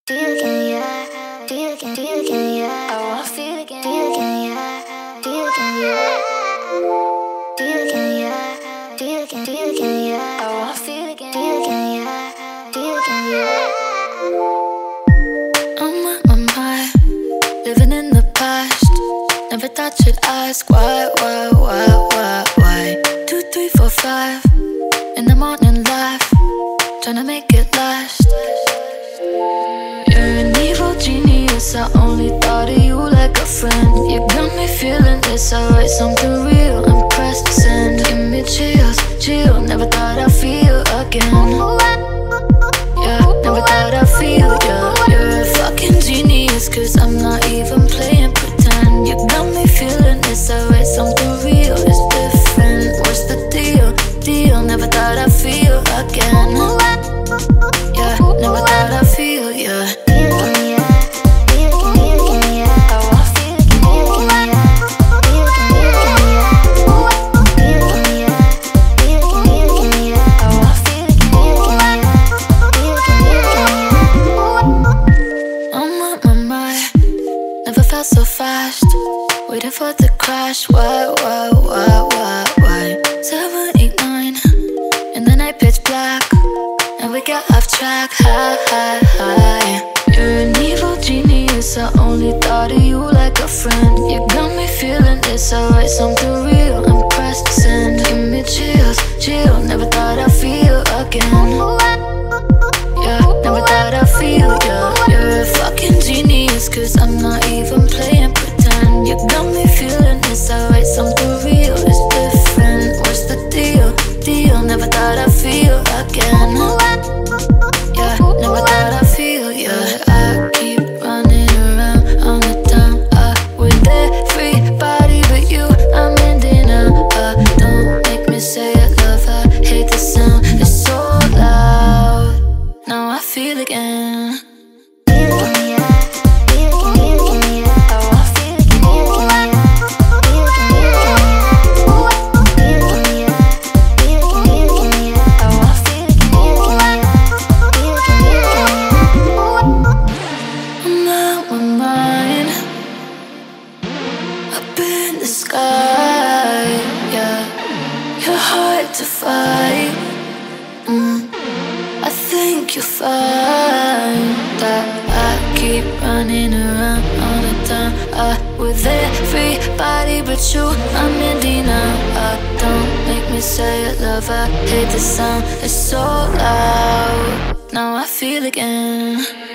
Do you again, yeah? Do you again, yeah? I wanna feel again. Do you again, yeah? Do you again, yeah? Do you again, yeah? Do you again, yeah? I wanna feel again. Do you again, yeah? Do you again, yeah? I'm on my mind, living in the past. Never thought you'd ask why? 2, 3, 4, 5 in the morning life, tryna make it last. You're an evil genius, I only thought of you like a friend. You got me feeling this, I write something real, I'm pressed to send. Give me chills, chill, never thought I'd feel again. Yeah, never thought I'd feel you. You're a fucking genius, cause I'm not even playing pretend. You got me feeling this, I write something real, it's different. What's the deal? Never thought I'd feel again. Yeah, never thought I'd feel you. So fast, waiting for the crash. Why? 7, 8, 9, in the night pitch black, and we got off track. High. You're an evil genius, I only thought of you like a friend. You got me feeling this, I write something real, I'm pressed to send. Give me chills, chill, never thought I'd feel again. Yeah, never thought I'd feel you. You're a fucking genius, cause I'm not even playing pretend. You got me feeling this, I write something real, it's different. What's the deal? Never thought I'd feel again. Yeah, never thought I'd feel you. I keep running around on the town, with everybody but you, I'm ending up. Don't make me say I love, I hate the sound, it's so loud. Now I feel again. To fight, I think you'll find that I keep running around all the time, with everybody but you, I'm ending up. Don't make me say I love, I hate the sound, it's so loud. Now I feel again.